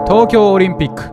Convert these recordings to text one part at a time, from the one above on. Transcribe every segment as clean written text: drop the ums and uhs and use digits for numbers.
東京オリンピック。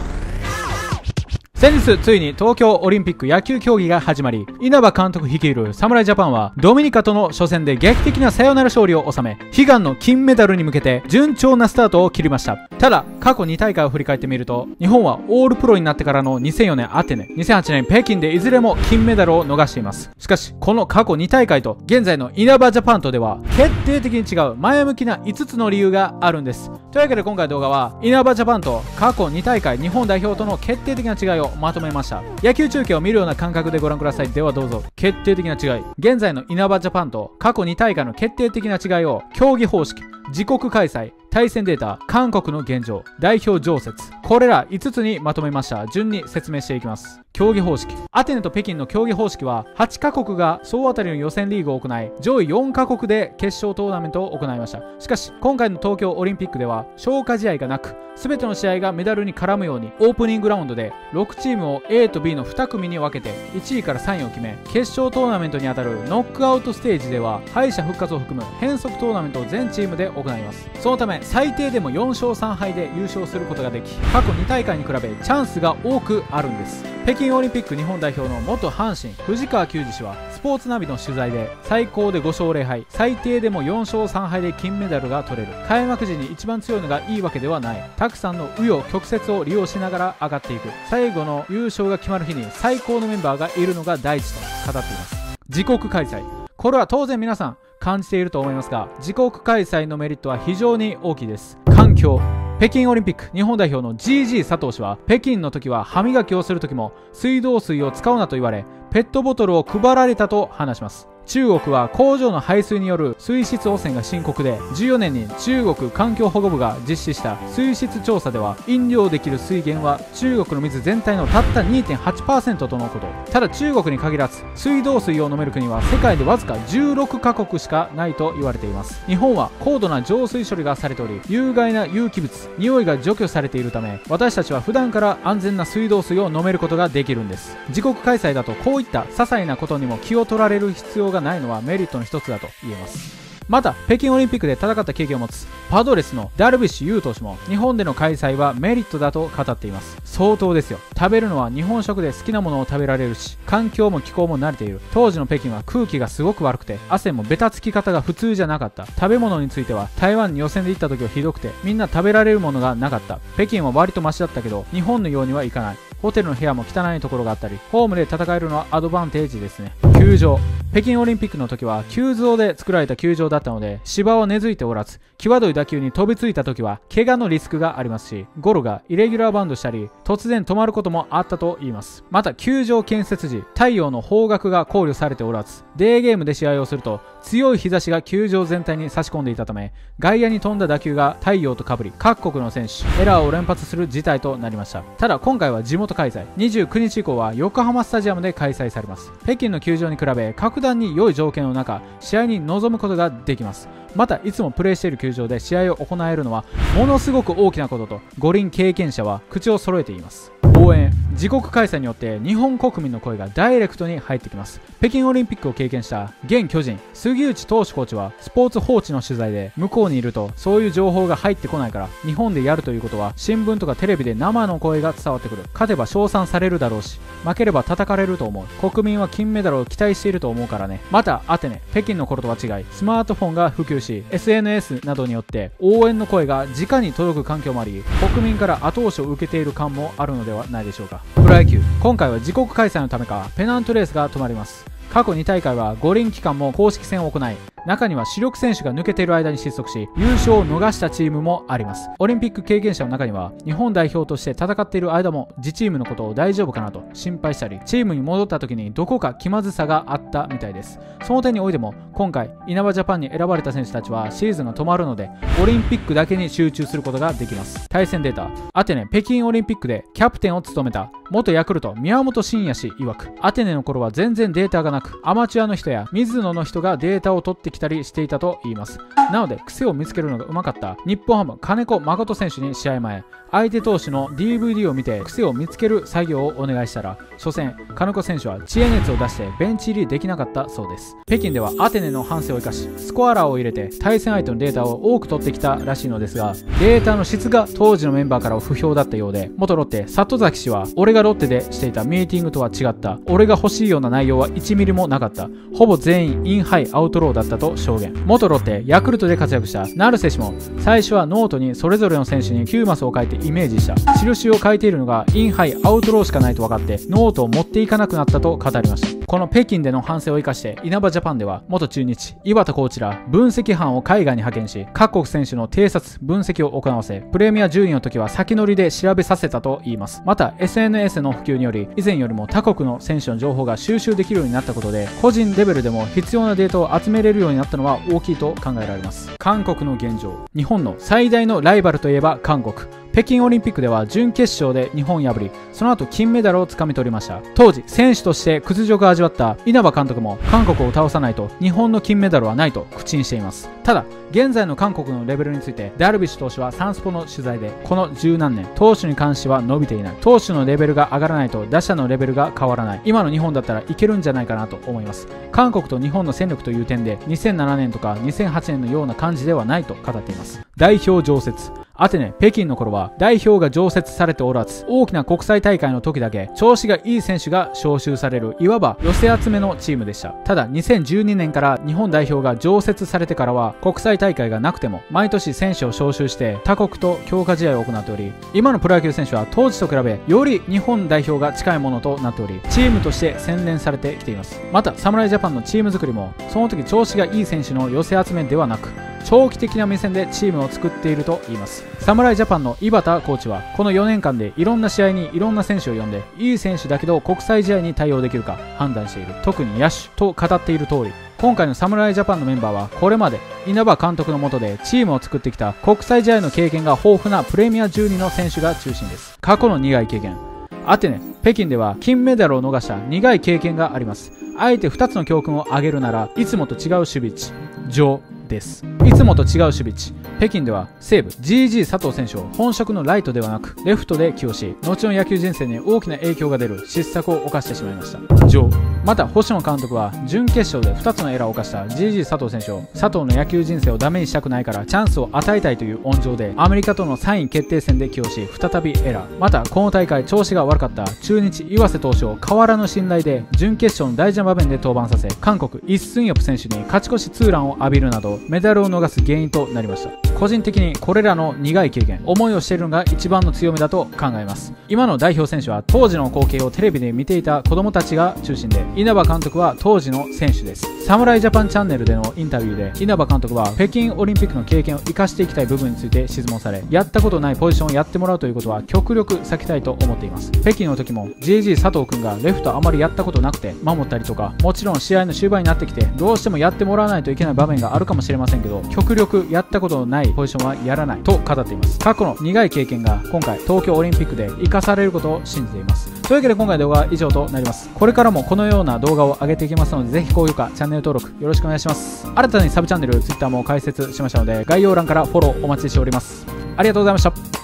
先日ついに東京オリンピック野球競技が始まり、稲葉監督率いる侍ジャパンはドミニカとの初戦で劇的なサヨナラ勝利を収め、悲願の金メダルに向けて順調なスタートを切りました。ただ過去2大会を振り返ってみると、日本はオールプロになってからの2004年アテネ、2008年北京でいずれも金メダルを逃しています。しかしこの過去2大会と現在の稲葉ジャパンとでは決定的に違う前向きな5つの理由があるんです。というわけで今回の動画は稲葉ジャパンと過去2大会日本代表との決定的な違いをまとめました。野球中継を見るような感覚でご覧ください。ではどうぞ。決定的な違い。現在の稲葉ジャパンと過去2大会の決定的な違いを競技方式、自国開催、対戦データ、韓国の現状、代表常設、これら5つにまとめました。順に説明していきます。競技方式。アテネと北京の競技方式は8カ国が総当たりの予選リーグを行い、上位4カ国で決勝トーナメントを行いました。しかし今回の東京オリンピックでは消化試合がなく、全ての試合がメダルに絡むようにオープニングラウンドで6チームを A と B の2組に分けて1位から3位を決め、決勝トーナメントにあたるノックアウトステージでは敗者復活を含む変則トーナメントを全チームで行います。そのため最低でも4勝3敗で優勝することができ、過去2大会に比べチャンスが多くあるんです。北京オリンピック日本代表の元阪神藤川球児氏はスポーツナビの取材で、最高で5勝0敗、最低でも4勝3敗で金メダルが取れる。開幕時に一番強いのがいいわけではない。たくさんの紆余曲折を利用しながら上がっていく。最後の優勝が決まる日に最高のメンバーがいるのが大事と語っています。自国開催。これは当然皆さん感じていると思いますが、自国開催のメリットは非常に大きいです。環境。北京オリンピック日本代表の GG 佐藤氏は、北京の時は歯磨きをする時も水道水を使うなと言われ、ペットボトルを配られたと話します。中国は工場の排水による水質汚染が深刻で、14年に中国環境保護部が実施した水質調査では、飲料できる水源は中国の水全体のたった 2.8% とのこと。ただ中国に限らず、水道水を飲める国は世界でわずか16カ国しかないと言われています。日本は高度な浄水処理がされており、有害な有機物、匂いが除去されているため、私たちは普段から安全な水道水を飲めることができるんです。自国開催だとこういった些細なことにも気を取られる必要がないのはメリットの一つだと言えます。また北京オリンピックで戦った経験を持つパドレスのダルビッシュ有投手も、日本での開催はメリットだと語っています。相当ですよ。食べるのは日本食で好きなものを食べられるし、環境も気候も慣れている。当時の北京は空気がすごく悪くて、汗もベタつき方が普通じゃなかった。食べ物については台湾に予選で行った時はひどくて、みんな食べられるものがなかった。北京は割とマシだったけど、日本のようにはいかない。ホテルの部屋も汚いところがあったり、ホームで戦えるのはアドバンテージですね。球場。北京オリンピックの時は球場で作られた球場だったので、芝は根付いておらず、際どい打球に飛びついた時は怪我のリスクがありますし、ゴロがイレギュラーバウンドしたり突然止まることもあったといいます。また球場建設時、太陽の方角が考慮されておらず、デーゲームで試合をすると強い日差しが球場全体に差し込んでいたため、外野に飛んだ打球が太陽とかぶり、各国の選手エラーを連発する事態となりました。ただ今回は地元開催、29日以降は横浜スタジアムで開催されます。北京の球場に比べ格段に良い条件の中、試合に臨むことができます。またいつもプレーしている球場で試合を行えるのはものすごく大きなことと、五輪経験者は口を揃えています。応援。自国開催によって日本国民の声がダイレクトに入ってきます。北京オリンピックを経験した現巨人杉内投手コーチはスポーツ報知の取材で、向こうにいるとそういう情報が入ってこないから、日本でやるということは新聞とかテレビで生の声が伝わってくる。勝てば称賛されるだろうし、負ければ叩かれると思う。国民は金メダルを期待していると思うからね。またアテネ、北京の頃とは違いスマートフォンが普及し、 SNS などによって応援の声が直に届く環境もあり、国民から後押しを受けている感もあるのではないでしょうか。プロ野球。今回は自国開催のためかペナントレースが止まります。過去2大会は五輪期間も公式戦を行い、中には主力選手が抜けている間に失速し、優勝を逃したチームもあります。オリンピック経験者の中には、日本代表として戦っている間も自チームのことを大丈夫かなと心配したり、チームに戻った時にどこか気まずさがあったみたいです。その点においても今回稲葉ジャパンに選ばれた選手たちはシーズンが止まるので、オリンピックだけに集中することができます。対戦データ。アテネ、北京オリンピックでキャプテンを務めた元ヤクルト宮本慎也氏曰く、アテネの頃は全然データがなく、アマチュアの人や水野の人がデータを取ってききたりしていたと言います。なので癖を見つけるのがうまかった日本ハム金子誠選手に試合前、相手投手の DVD を見て癖を見つける作業をお願いしたら、初戦金子選手は知恵熱を出してベンチ入りできなかったそうです。北京ではアテネの反省を生かしスコアラーを入れて対戦相手のデータを多く取ってきたらしいのですが、データの質が当時のメンバーからは不評だったようで、元ロッテ里崎氏は俺がロッテでしていたミーティングとは違った、俺が欲しいような内容は1ミリもなかった、ほぼ全員インハイアウトローだったと証言。元ロッテヤクルトで活躍した成瀬氏も、最初はノートにそれぞれの選手に9マスを書いてイメージした、印を書いているのがインハイアウトローしかないと分かってノートを持っていかなくなったと語りました。この北京での反省を生かして稲葉ジャパンでは元中日井端コーチら分析班を海外に派遣し、各国選手の偵察分析を行わせ、プレミア順位の時は先乗りで調べさせたといいます。また SNS の普及により以前よりも他国の選手の情報が収集できるようになったことで、個人レベルでも必要なデータを集めれるようになったのは大きいと考えられます。韓国の現状。日本の最大のライバルといえば韓国。北京オリンピックでは準決勝で日本を破り、その後金メダルをつかみ取りました。当時選手として屈辱を味わった稲葉監督も、韓国を倒さないと日本の金メダルはないと口にしています。ただ現在の韓国のレベルについてダルビッシュ投手はサンスポの取材で、この十何年投手に関しては伸びていない、投手のレベルが上がらないと打者のレベルが変わらない、今の日本だったらいけるんじゃないかなと思います。韓国と日本の戦力という点で2007年とか2008年のような感じではないと語っています。代表常設。アテネ、北京の頃は代表が常設されておらず、大きな国際大会の時だけ調子がいい選手が招集される、いわば寄せ集めのチームでした。ただ2012年から日本代表が常設されてからは国際大会がなくても毎年選手を招集して他国と強化試合を行っており、今のプロ野球選手は当時と比べより日本代表が近いものとなっており、チームとして洗練されてきています。また侍ジャパンのチーム作りもその時調子がいい選手の寄せ集めではなく、長期的な目線でチームを作っていると言います。侍ジャパンの井端コーチはこの4年間でいろんな試合にいろんな選手を呼んで、いい選手だけど国際試合に対応できるか判断している、特に野手と語っている通り、今回の侍ジャパンのメンバーはこれまで稲葉監督の下でチームを作ってきた国際試合の経験が豊富なプレミア12の選手が中心です。過去の苦い経験。アテネ、北京では金メダルを逃した苦い経験があります。あえて2つの教訓を挙げるなら、いつもと違う守備位置、上です。いつもと違う守備位置。北京では西武 GG 佐藤選手を本職のライトではなくレフトで起用し、後の野球人生に大きな影響が出る失策を犯してしまいました。上。また星野監督は準決勝で2つのエラーを犯した GG 佐藤選手を、佐藤の野球人生をダメにしたくないからチャンスを与えたいという温情でアメリカとの3位決定戦で起用し、再びエラー。またこの大会調子が悪かった中日岩瀬投手を変わらぬ信頼で準決勝の大事な場面で登板させ、韓国イ・スンヨプ選手に勝ち越しツーランを浴びるなどメダルを逃す原因となりました。個人的にこれらの苦い経験、思いをしているのが一番の強みだと考えます。今の代表選手は当時の光景をテレビで見ていた子供たちが中心で、稲葉監督は当時の選手です。侍ジャパンチャンネルでのインタビューで稲葉監督は北京オリンピックの経験を生かしていきたい部分について質問され、やったことないポジションをやってもらうということは極力避けたいと思っています。北京の時も GG 佐藤君がレフトあまりやったことなくて守ったりとか、もちろん試合の終盤になってきてどうしてもやってもらわないといけない場面があるかもしれませんけど、極力やったことのないポジションはやらないと語っています。過去の苦い経験が今回東京オリンピックで生かされることを信じています。というわけで今回の動画は以上となります。これからもこのような動画を上げていきますので、ぜひ高評価、チャンネル登録よろしくお願いします。新たにサブチャンネル、Twitter も開設しましたので、概要欄からフォローお待ちしております。ありがとうございました。